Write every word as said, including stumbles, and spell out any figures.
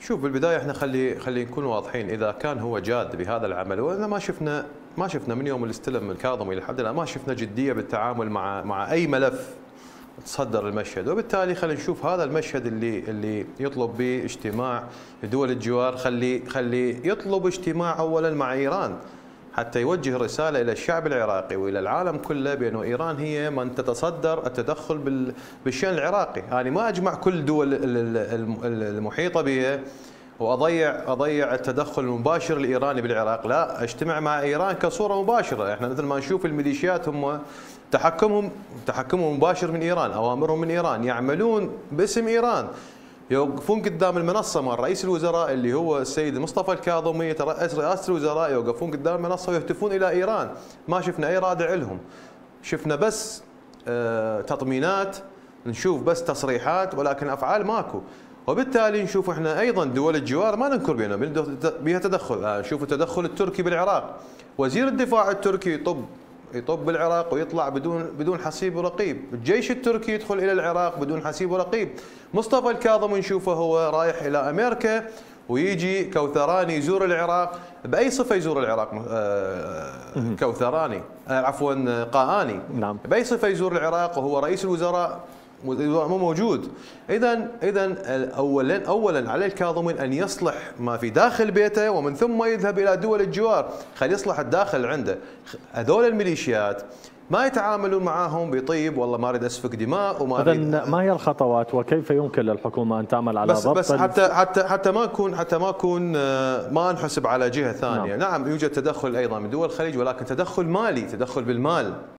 شوف بالبدايه احنا خلي خلي نكون واضحين، اذا كان هو جاد بهذا العمل، وانا ما شفنا ما شفنا من يوم اللي استلم من كاظمي لحد الان ما شفنا جديه بالتعامل مع مع اي ملف تصدر المشهد، وبالتالي خلينا نشوف هذا المشهد اللي اللي يطلب به اجتماع دول الجوار، خلي خلي يطلب اجتماع اولا مع ايران حتى يوجه رساله الى الشعب العراقي والى العالم كله بانه ايران هي من تتصدر التدخل بالشان العراقي، انا يعني ما اجمع كل دول المحيطه بها واضيع اضيع التدخل المباشر الايراني بالعراق، لا اجتمع مع ايران كصوره مباشره، احنا مثل ما نشوف الميليشيات هم تحكمهم تحكمهم مباشر من ايران، اوامرهم من ايران، يعملون باسم ايران، يوقفون قدام المنصه مال رئيس الوزراء اللي هو السيد مصطفى الكاظمي يترأس رئاسه الوزراء، يوقفون قدام المنصه ويهتفون الى ايران، ما شفنا اي رادع لهم، شفنا بس آه تطمينات، نشوف بس تصريحات ولكن افعال ماكو، وبالتالي نشوف احنا ايضا دول الجوار ما ننكر بها بها تدخل، آه نشوف التدخل التركي بالعراق، وزير الدفاع التركي يطب يطب بالعراق ويطلع بدون بدون حسيب ورقيب، الجيش التركي يدخل الى العراق بدون حسيب ورقيب، مصطفى الكاظمي نشوفه هو رايح الى امريكا ويجي كوثراني يزور العراق، باي صفه يزور العراق كوثراني عفوا قاآني، نعم، باي صفه يزور العراق وهو رئيس الوزراء مو موجود؟ اذا اذا اولا اولا على الكاظمي ان يصلح ما في داخل بيته ومن ثم يذهب الى دول الجوار، خلي يصلح الداخل عنده، هذول الميليشيات ما يتعاملون معاهم بطيب والله ما اريد اسفك دماء وما اريد. اذا ما هي الخطوات وكيف يمكن للحكومه ان تعمل على بس ضبط بس حتى حتى حتى ما نكون حتى ما نكون ما نحسب على جهه ثانيه، نعم, نعم يوجد تدخل ايضا من دول الخليج ولكن تدخل مالي، تدخل بالمال.